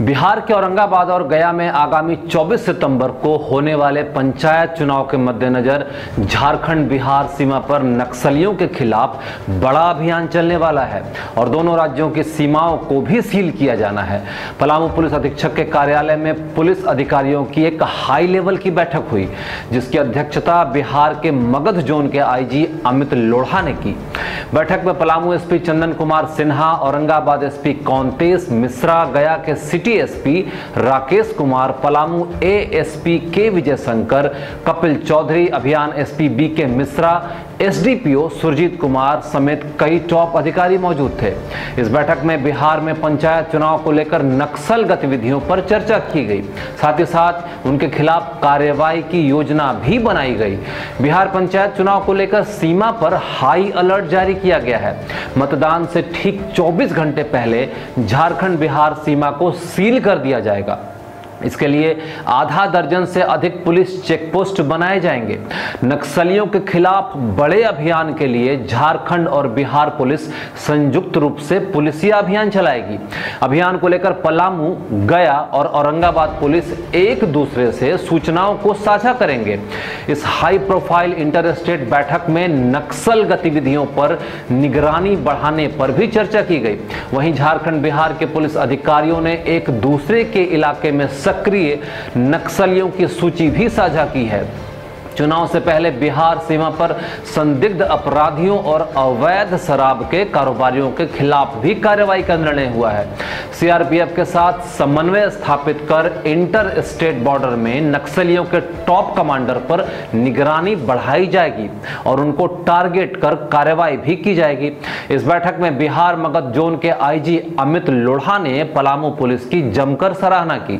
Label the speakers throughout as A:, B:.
A: बिहार के औरंगाबाद और गया में आगामी 24 सितंबर को होने वाले पंचायत चुनाव के मद्देनजर झारखंड बिहार सीमा पर नक्सलियों के खिलाफ बड़ा अभियान चलने वाला है और दोनों राज्यों की सीमाओं को भी सील किया जाना है। पलामू पुलिस अधीक्षक के कार्यालय में पुलिस अधिकारियों की एक हाई लेवल की बैठक हुई, जिसकी अध्यक्षता बिहार के मगध जोन के आईजी अमित लोढ़ा ने की। बैठक में पलामू एसपी चंदन कुमार सिन्हा, औरंगाबाद एसपी कौंतेश मिश्रा, गया के city SP Rakesh Kumar, Palamu ASP K Vijay Shankar, Kapil Chaudhary, अभियान एसपी बी के मिश्रा, एसडीपीओ सुरजीत कुमार समेत कई टॉप अधिकारी मौजूद थे। इस बैठक में बिहार में पंचायत चुनाव को लेकर नक्सल गतिविधियों पर चर्चा की गई, साथ ही साथ उनके खिलाफ कार्रवाई की योजना भी बनाई गई। बिहार पंचायत चुनाव को लेकर सीमा पर हाई अलर्ट जारी किया गया है। मतदान से ठीक 24 घंटे पहले झारखंड बिहार सीमा को सील कर दिया जाएगा। इसके लिए आधा दर्जन से अधिक पुलिस चेकपोस्ट बनाए जाएंगे। नक्सलियों के खिलाफ बड़े अभियान के लिए झारखंड और बिहार पुलिस संयुक्त रूप से पुलिसिया अभियान चलाएगी। अभियान को लेकर पलामू, गया और औरंगाबाद पुलिस एक दूसरे से सूचनाओं को साझा करेंगे। इस हाई प्रोफाइल इंटर स्टेट बैठक में नक्सल गतिविधियों पर निगरानी बढ़ाने पर भी चर्चा की गई। वहीं झारखंड बिहार के पुलिस अधिकारियों ने एक दूसरे के इलाके में सक्रिय नक्सलियों की सूची भी साझा की है। चुनाव से पहले बिहार सीमा पर संदिग्ध अपराधियों और अवैध शराब के कारोबारियों के खिलाफ भी कार्रवाई का निर्णय हुआ है। सीआरपीएफ के साथ समन्वय स्थापित कर इंटर स्टेट बॉर्डर में नक्सलियों के टॉप कमांडर पर निगरानी बढ़ाई जाएगी और उनको टारगेट कर कार्रवाई भी की जाएगी। इस बैठक में बिहार मगध जोन के आईजी अमित लोढ़ा ने पलामू पुलिस की जमकर सराहना की।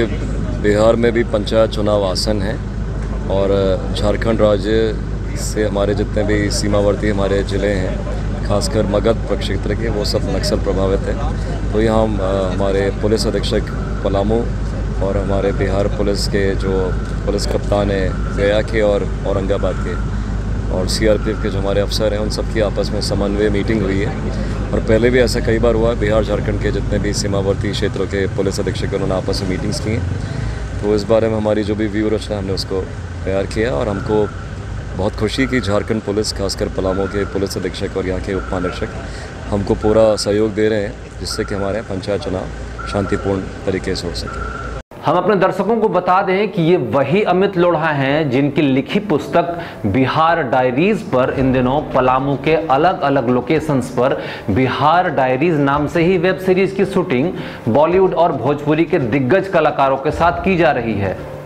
B: बिहार में भी पंचायत चुनाव आसन है और झारखंड राज्य से हमारे जितने भी सीमावर्ती हमारे ज़िले हैं, खासकर मगध प्रक्षेत्र के, वो सब नक्सल प्रभावित है। तो यहाँ हमारे पुलिस अधीक्षक पलामू और हमारे बिहार पुलिस के जो पुलिस कप्तान है गया के और औरंगाबाद के, और सीआरपीएफ के जो हमारे अफसर हैं, उन सब की आपस में समन्वय मीटिंग हुई है। और पहले भी ऐसा कई बार हुआ, बिहार झारखंड के जितने भी सीमावर्ती क्षेत्रों के पुलिस अधीक्षक उन्होंने आपस में मीटिंग्स की हैं। तो इस बारे में हमारी जो भी व्यू रचना हमने उसको तैयार किया और हमको बहुत खुशी कि झारखंड पुलिस, खासकर पलामू के पुलिस अधीक्षक और यहाँ के उप महानिरीक्षक हमको पूरा सहयोग दे रहे हैं, जिससे कि हमारे पंचायत चुनाव शांतिपूर्ण तरीके से हो सके।
A: हम अपने दर्शकों को बता दें कि ये वही अमित लोढ़ा हैं जिनकी लिखी पुस्तक बिहार डायरीज पर इन दिनों पलामू के अलग अलग लोकेशंस पर बिहार डायरीज नाम से ही वेब सीरीज की शूटिंग बॉलीवुड और भोजपुरी के दिग्गज कलाकारों के साथ की जा रही है।